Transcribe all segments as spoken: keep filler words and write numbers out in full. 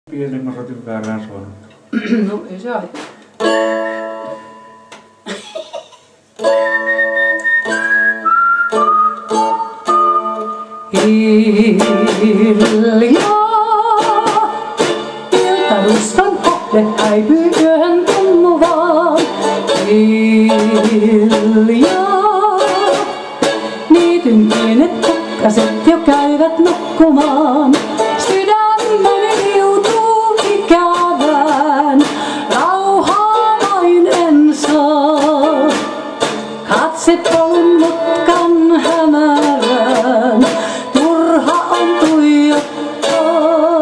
Pienen mä soitin väärään soinut. No ei se haittaa. Hiljaa iltaruskan kohde häipyy yöhön tummuvaan. Hiljaa niityn pienet kukkaset jo käyvät nukkumaan. Sydämeni liutuu ikävään, rauhaa vain en saa. Katse polun mutkan hämärään, turha on tuijottaa.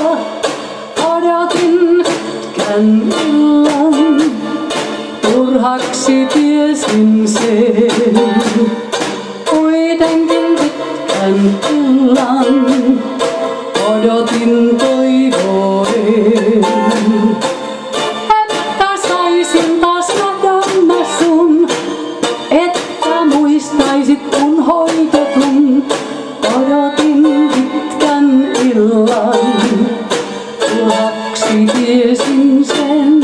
Odotin pitkän illan, turhaksi tiesin sen. Kuitenkin pitkän illan odotin toivoen, että saisin taas nähdä mä sun, että muistaisit kun hoitetun. Odotin pitkän illan, turhaksi tiesin sen.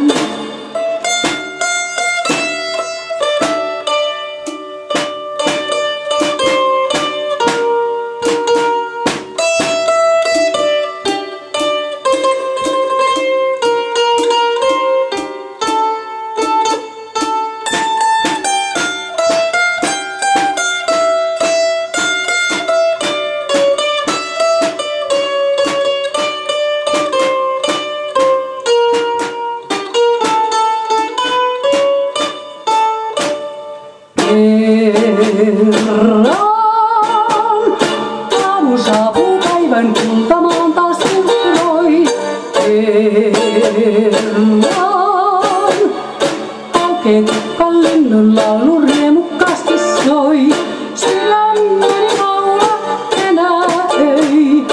Kerran aamu saapuu, päivän kultamaan taas uhroi. Kerran aukee kukkan linnun laulu riemukkaasti soi. Sydämeni laula enää ei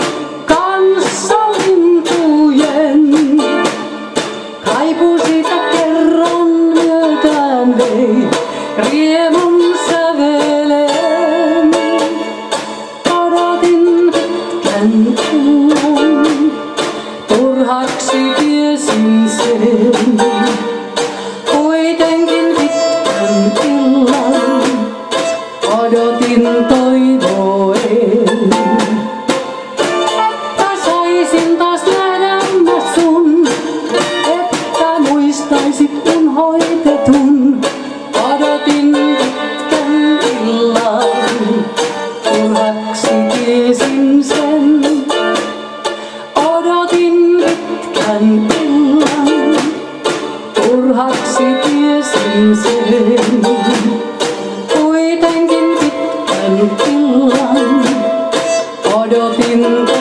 kanssalintujen. Kaipuu siitä kerran myötään vei riemun sävelen. Odotin pitkän illan, turhaksi tiesin sen. Kuitenkin pitkän illan odotin toivoen, että saisin taas nähdä mä sun, että muistaisit kun hoitetun. Odotin pitkän illan, turhaksi tiesin sen. Odotin pitkän illan, turhaksi tiesin sen. Kuitenkin pitkän illan odotin